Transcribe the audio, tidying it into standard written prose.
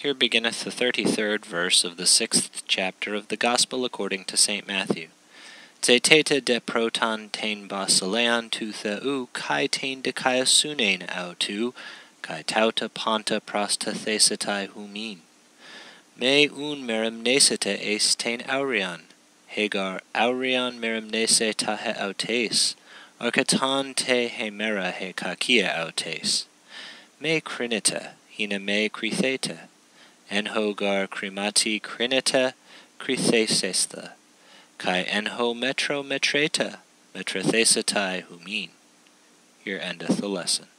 Here beginneth the 33rd verse of the 6th chapter of the Gospel according to St. Matthew. Zeteta de proton tain basilean tu theou kai tain de kaiasunein autu kai tauta ponta prosta thesitai humin. Me un merimnesete es tain aurion, hegar aurion merimnese tahe autes, arkaton te hemera he kakia autes. Me crinita, hina me critheta, enhogar crimati crinita crithesesta, kai enho metro metreta, metrathesetai humin. Here endeth the lesson.